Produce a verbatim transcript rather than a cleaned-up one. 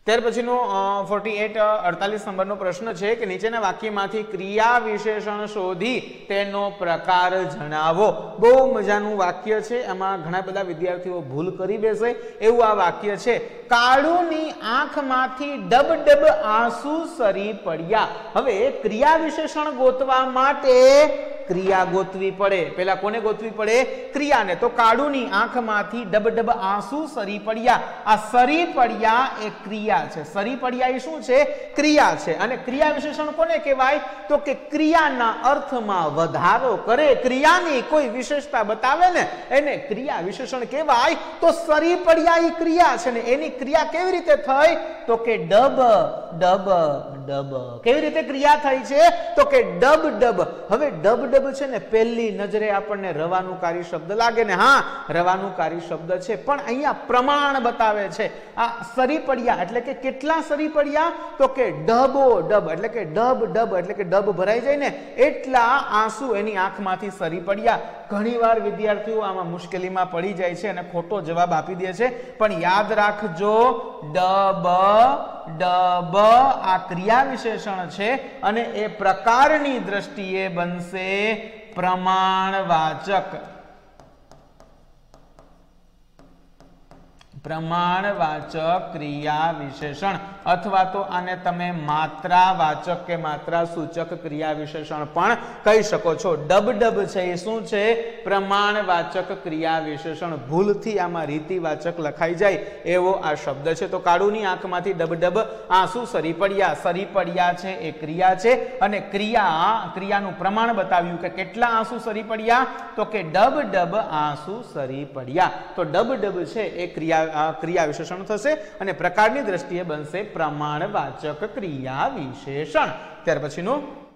ત્યાર પછીનો forty eight अड़तालीस નંબરનો પ્રશ્ન છે કે નીચેના વાક્યમાંથી ક્રિયા વિશેષણ શોધી તેનો પ્રકાર જણાવો। બહુ મજાનું વાક્ય છે, એમાં ઘણા બધા વિદ્યાર્થીઓ ભૂલ કરી બેસે એવું આ વાક્ય છે। કાળુની આંખમાંથી ડબ ડબ આંસુ સરી પડ્યા। હવે ક્રિયા વિશેષણ ગોતવા માટે ક્રિયા ગોતવી પડે। પહેલા કોને ગોતવી પડે? ક્રિયાને। તો કાળુની આંખમાંથી ડબ ડબ આંસુ સરી પડ્યા। આ સરી પડ્યા એ ક્રિયા છે। સરી પડ્યા એ શું છે? ક્રિયા છે। અને ક્રિયા વિશેષણ કોને કહેવાય? તો કે ક્રિયાના અર્થમાં વધારો કરે, ક્રિયાની કોઈ વિશેષતા બતાવે ને એને ક્રિયા વિશેષણ કહેવાય। તો સરી પડ્યા એ ક્રિયા છે ને એની ક્રિયા કેવી રીતે થઈ? તો કે ડબ ડબ ડબ। કેવી રીતે ક્રિયા થઈ છે? તો કે ડબ ડબ। હવે ડબ ડબ છે ને પહેલી નજરે આપણને રવાનુકારી શબ્દ લાગે ને, હા રવાનુકારી શબ્દ છે, પણ અહીંયા પ્રમાણ બતાવે છે। આ સરી પડ્યા એટલે કે કેટલા સરી પડ્યા? તો કે ડબો ડબ એટલે કે ડબ ડબ એટલે કે ડબ ભરાઈ જાય ને એટલા આંસુ એની આંખમાંથી સરી પડ્યા। ઘણીવાર વિદ્યાર્થીઓ આમાં મુશ્કેલીમાં પડી જાય છે અને ખોટો જવાબ આપી દે છે, પણ યાદ રાખજો ડબ ડબ આ ક્રિયા વિશેષણ છે અને એ પ્રકારની દ્રષ્ટિએ બનશે પ્રમાણવાચક। પ્રમાણવાચક ક્રિયા વિશેષણ અથવા તો આને તમે માત્રાવાચક કે માત્રા સૂચક ક્રિયા વિશેષણ પણ કહી શકો છો। ડબ ડબ છે એ શું છે? પ્રમાણવાચક ક્રિયા વિશેષણ। ભૂલથી આમાં રીતિવાચક લખાઈ જાય એવો આ શબ્દ છે। તો કાળુની આંખમાંથી ડબ ડબ આંસુ સરી પડ્યા। સરી પડ્યા છે એ ક્રિયા છે અને ક્રિયા ક્રિયાનું પ્રમાણ બતાવ્યું કે કેટલા આંસુ સરી પડ્યા? તો કે ડબ ડબ આંસુ સરી પડ્યા। તો ડબ ડબ છે એ ક્રિયા ક્રિયા વિશેષણ થશે અને પ્રકારની દ્રષ્ટિએ બનશે પ્રમાણવાચક ક્રિયા વિશેષણ। ત્યાર પછીનું